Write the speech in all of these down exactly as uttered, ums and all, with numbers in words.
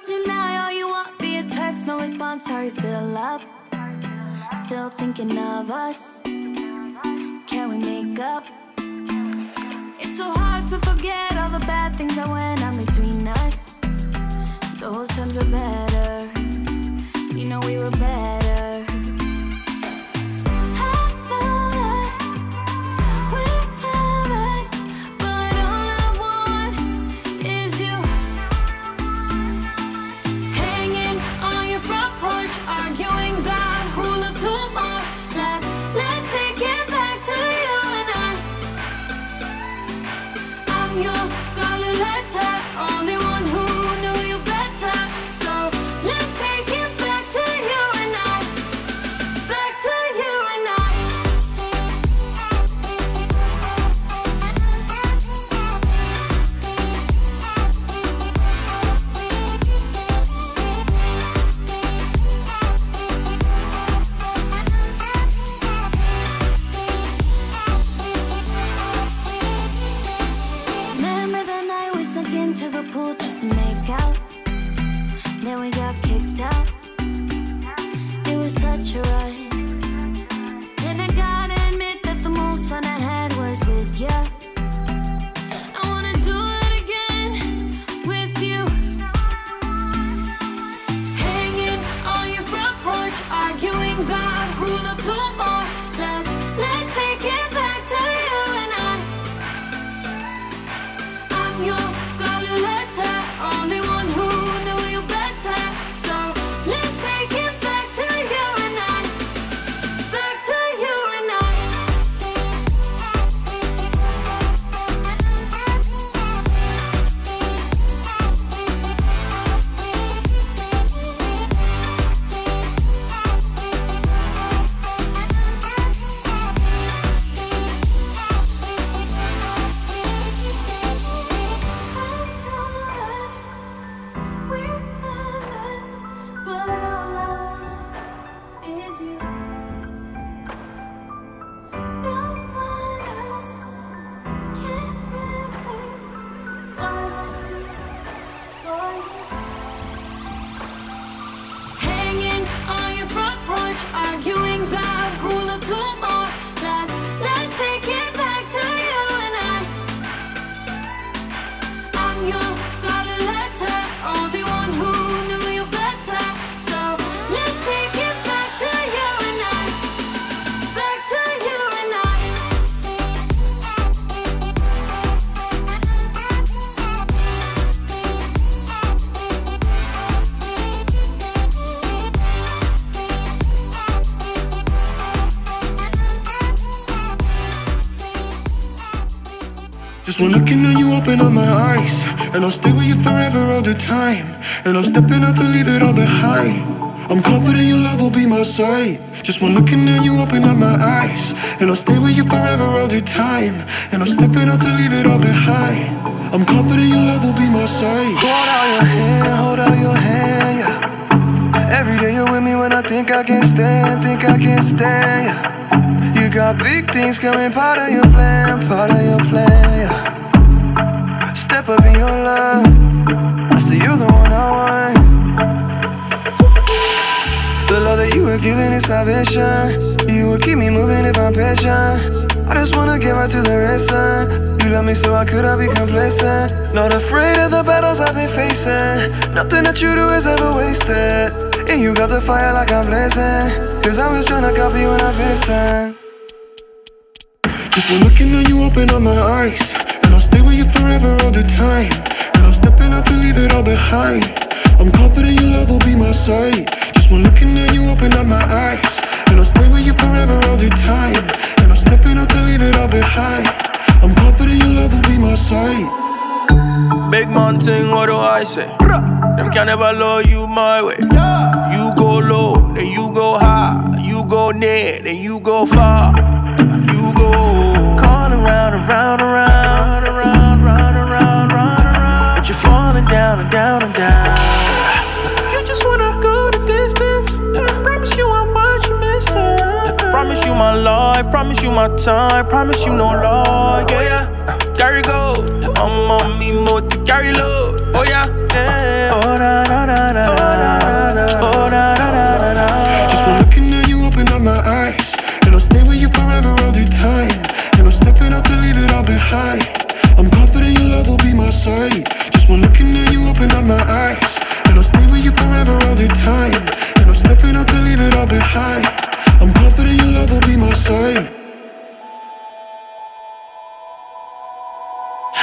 Deny all you want via text, no response. Are you still up? Still thinking of us? Can we make up? It's so hard to forget all the bad things that went on between us. Those times are better. You know we were better. Just one looking at you, open up my eyes, and I'll stay with you forever all the time. And I'm stepping out to leave it all behind. I'm confident your love will be my side. Just one looking at you, open up my eyes, and I'll stay with you forever all the time. And I'm stepping out to leave it all behind. I'm confident your love will be my side. Hold out your hand, hold out your hand, yeah. Every day you're with me when I think I can't stand, think I can't stand, yeah. You got big things coming, part of your plan, part of your plan, yeah. Step up in your love, I see you're the one I want. The love that you were giving is salvation. You will keep me moving if I'm patient. I just wanna get right to the racing. You love me so I could I be complacent. Not afraid of the battles I've been facing. Nothing that you do is ever wasted. And you got the fire like I'm blazing. Cause I was tryna copy when I faced it. Just one looking at you, open up my eyes, and I'll stay with you forever all the time. And I'm stepping out to leave it all behind. I'm confident your love will be my side. Just one looking at you, open up my eyes, and I'll stay with you forever all the time. And I'm stepping out to leave it all behind. I'm confident your love will be my side. Big man thing, what do I say? Them can never love you my way. You go low, then you go high. You go near, then you go far. You go call around, around, around, around, round, around, round, around. But you're falling down and down and down. You just wanna go the distance. Promise you I'm what you're missing. Promise you my life, promise you my time, promise you no lie, yeah, yeah. Carry go, I'm on me more to carry low, oh yeah, yeah. Oh na na na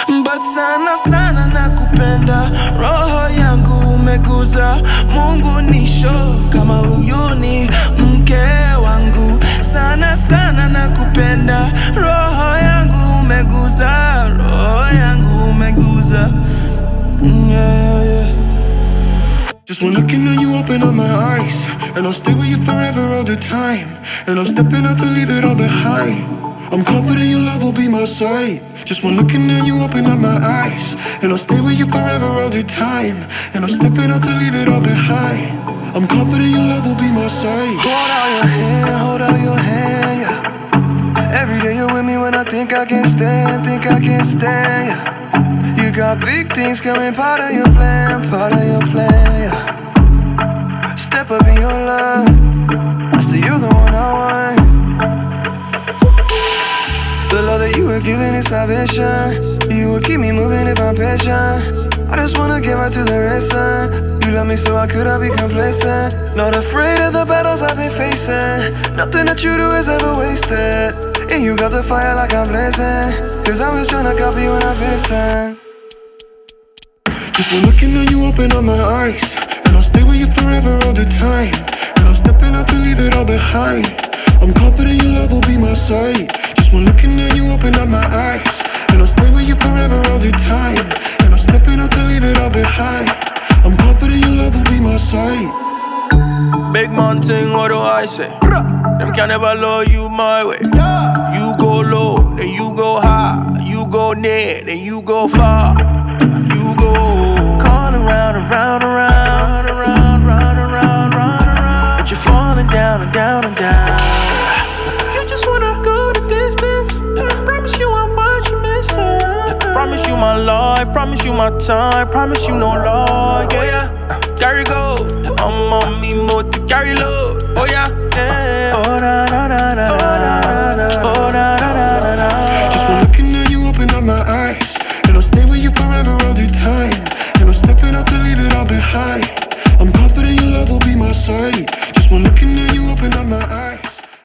but sana sana nakupenda, roho yangu umeguza. Mungu nisho kama huyu ni mke wangu. Sana sana nakupenda, roho yangu umeguza, roho yangu umeguza. Yeah, yeah, yeah. Just one looking at you, open up my eyes, and I'll stay with you forever all the time. And I'm stepping out to leave it all behind. I'm confident your love will be my sight. Just one looking at you, open up my eyes, and I'll stay with you forever all the time. And I'm stepping out to leave it all behind. I'm confident your love will be my sight. Hold out your hand, hold out your hand, yeah. Every day you're with me when I think I can't stand, think I can't stand, yeah. You got big things coming, part of your plan, part of your plan, yeah. Step up in your love, I say you're the one I want. The love that you were giving is salvation. You will keep me moving if I'm patient. I just wanna give out to the rest, son. You love me so I could have be complacent. Not afraid of the battles I've been facing. Nothing that you do is ever wasted. And you got the fire like I'm blazing. Cause I'm just tryna copy when I'm piston. Just one looking at you, open up my eyes, and I'll stay with you forever all the time. And I'm stepping out to leave it all behind. I'm confident your love will be my sight. Just one looking at you, open up my eyes, and I'll stay with you forever all the time. And I'm stepping out to leave it all behind. I'm confident your love will be my sight. Big man thing, what do I say? Them can never love you my way. You go low, then you go high. You go near, then you go far. You go call around, around, around, around, round, around, round, around. But you're falling down and down and down. You just wanna go the distance. Promise you I'm what you missing. Promise you my life, promise you my time, promise you no lie. Yeah, yeah. Carry go, I'm on me more to carry low. Oh yeah, yeah. Oh na na na na na.